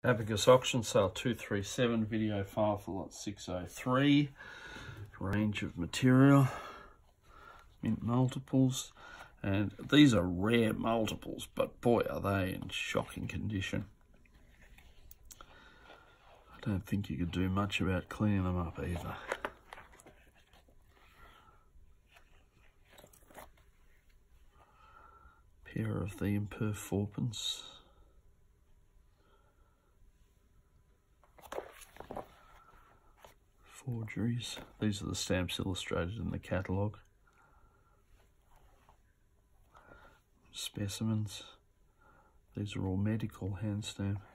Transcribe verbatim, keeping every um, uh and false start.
Abacus auction sale two three seven, video file for lot six oh three. Range of material, mint multiples, and these are rare multiples, but boy are they in shocking condition. I don't think you could do much about cleaning them up either. Pair of the Imperf four pence. Forgeries. These are the stamps illustrated in the catalogue. Specimens. These are all medical hand stamp.